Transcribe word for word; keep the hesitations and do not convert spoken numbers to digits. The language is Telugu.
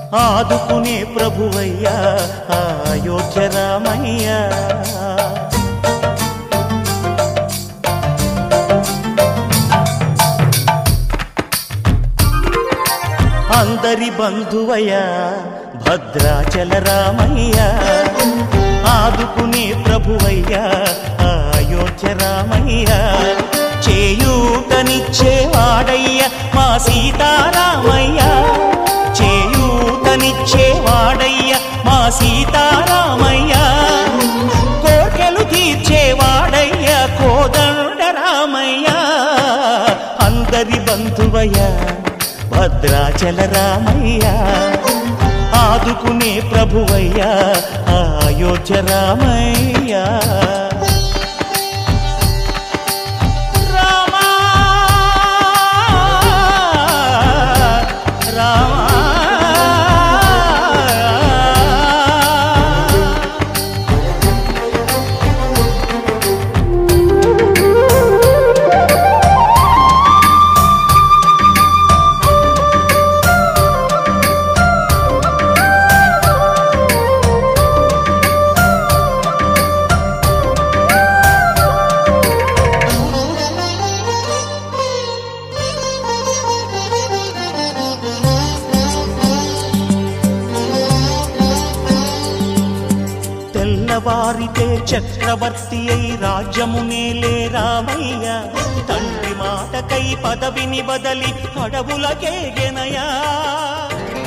ఆదుకునే ప్రభువయ్యా అయోధ్య రామయ్య. అందరి బంధువయ్యా భద్రాచల రామయ్య, ఆదుకునే ప్రభువయ్యా అయోధ్య రామయ్య. చేయూతనిచ్చేవాడయ్య మా సీతారామయ్య, చేయూతనిచ్చేవాడయ్య మా సీతారామయ్య. కోర్కెలు తీర్చేవాడయ్య కోదండ రామయ్య. అందరి బంధువయ్య భద్రాచల రామయ్య, ఆదుకునే ప్రభువయ్య అయోధ్య రామయ్య. తెల్లవారితే చక్రవర్తి అయి రాజ్యమునేలే రామయ్య, తండ్రి మాటకై పదవిని బదలి అడవులకేగెనయా.